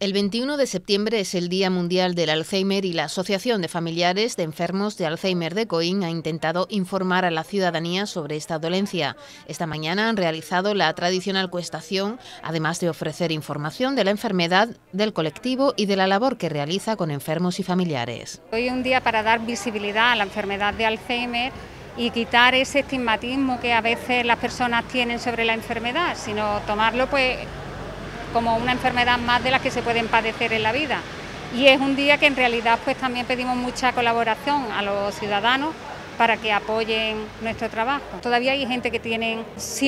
El 21 de septiembre es el Día Mundial del Alzheimer y la Asociación de Familiares de Enfermos de Alzheimer de Coín ha intentado informar a la ciudadanía sobre esta dolencia. Esta mañana han realizado la tradicional cuestación, además de ofrecer información de la enfermedad, del colectivo y de la labor que realiza con enfermos y familiares. Hoy es un día para dar visibilidad a la enfermedad de Alzheimer y quitar ese estigmatismo que a veces las personas tienen sobre la enfermedad, sino tomarlo como una enfermedad más de las que se pueden padecer en la vida. Y es un día que en realidad también pedimos mucha colaboración a los ciudadanos para que apoyen nuestro trabajo. Todavía hay gente que tiene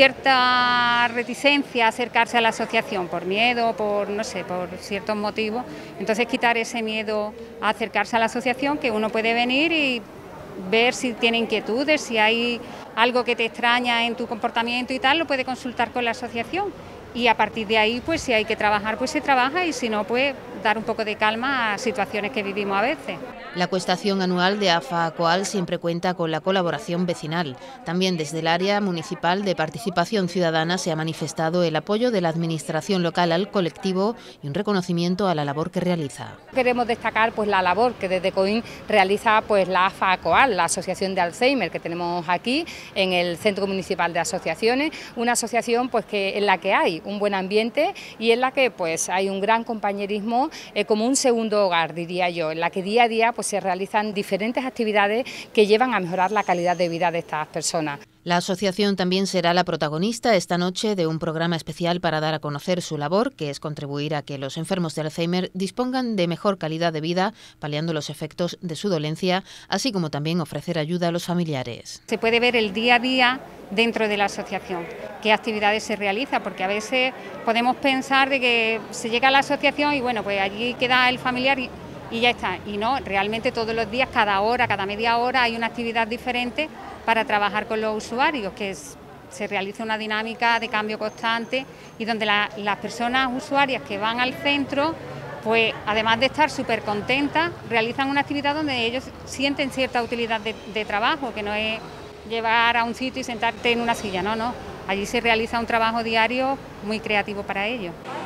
cierta reticencia a acercarse a la asociación por miedo, por ciertos motivos. Entonces quitar ese miedo a acercarse a la asociación, que uno puede venir y ver si tiene inquietudes, si hay algo que te extraña en tu comportamiento y tal, lo puede consultar con la asociación. Y a partir de ahí, si hay que trabajar, se trabaja, y si no, dar un poco de calma a situaciones que vivimos a veces. La cuestación anual de AFA-COAL siempre cuenta con la colaboración vecinal. También desde el área municipal de participación ciudadana se ha manifestado el apoyo de la administración local al colectivo y un reconocimiento a la labor que realiza. Queremos destacar la labor que desde Coín realiza la AFA-COAL, la Asociación de Alzheimer que tenemos aquí en el Centro Municipal de Asociaciones, una asociación en la que hay un buen ambiente y en la que hay un gran compañerismo, como un segundo hogar, diría yo, en la que día a día se realizan diferentes actividades que llevan a mejorar la calidad de vida de estas personas. La asociación también será la protagonista esta noche de un programa especial para dar a conocer su labor, que es contribuir a que los enfermos de Alzheimer dispongan de mejor calidad de vida, paliando los efectos de su dolencia, así como también ofrecer ayuda a los familiares. Se puede ver el día a día dentro de la asociación, qué actividades se realizan, porque a veces podemos pensar de que se llega a la asociación y allí queda el familiar y ya está. Y no, realmente todos los días, cada hora, cada media hora hay una actividad diferente para trabajar con los usuarios, que se realiza una dinámica de cambio constante y donde las personas usuarias que van al centro, además de estar súper contentas, realizan una actividad donde ellos sienten cierta utilidad de trabajo, que no es llevar a un sitio y sentarte en una silla, no. Allí se realiza un trabajo diario muy creativo para ellos.